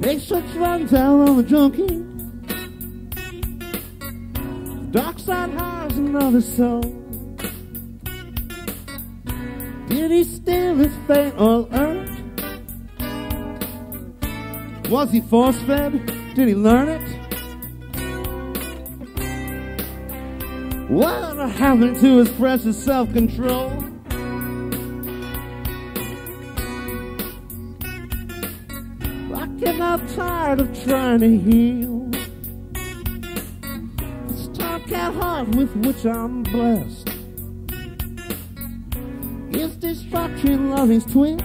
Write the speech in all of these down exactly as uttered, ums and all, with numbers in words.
Makes such runs out on the junkie. Dark side hires another soul. Did he steal his fate on earth? Was he force-fed? Did he learn it? What happened to his precious self-control? I get not tired of trying to heal this dark-cat heart with which I'm blessed. Is destruction loving's twin?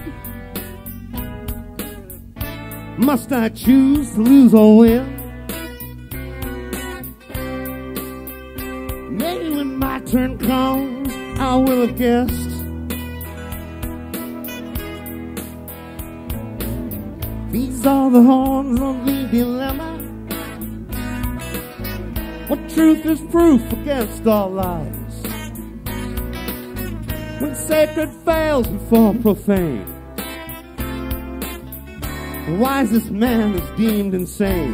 Must I choose to lose or win? Maybe when my turn comes, I will have guessed. These are the horns of the dilemma. What truth is proof against all lies? When sacred fails before profane, the wisest man is deemed insane.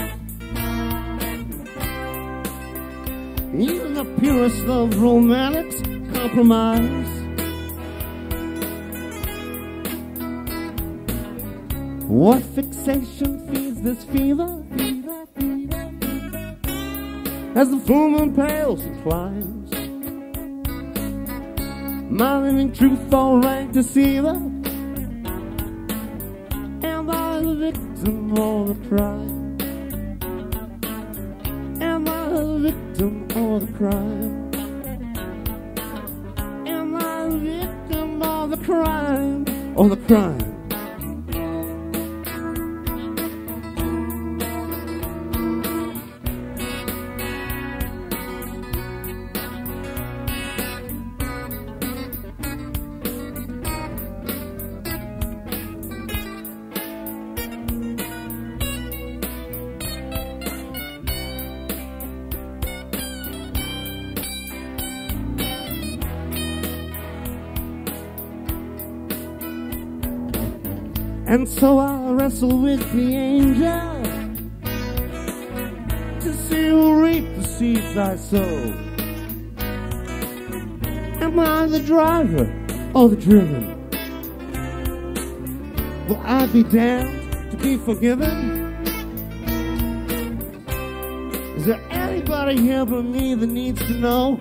Even the purest of romantics compromise. What fixation feeds this fever? As the full moon pales and climbs, my living truth all rank deceiver. Am I the victim or the crime? Am I the victim or the crime? Am I the victim or the crime? Or the crime? And so I wrestle with the angel to see who reap the seeds I sow. Am I the driver or the driven? Will I be damned to be forgiven? Is there anybody here but me that needs to know?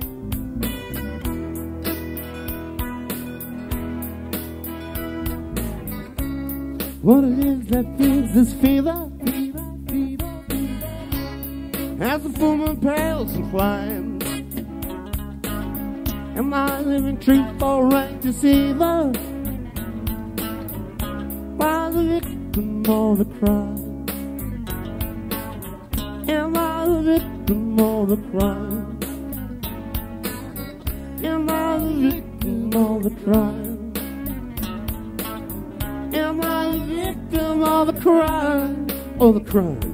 What it is that feeds this fever, fever, fever, fever, as the full moon pales and climbs. Am I living truth or rank deceiver? By the victim or the crime? Am I the victim or the crime? Am I the victim or the crime? Am I the victim of the crime or the crime?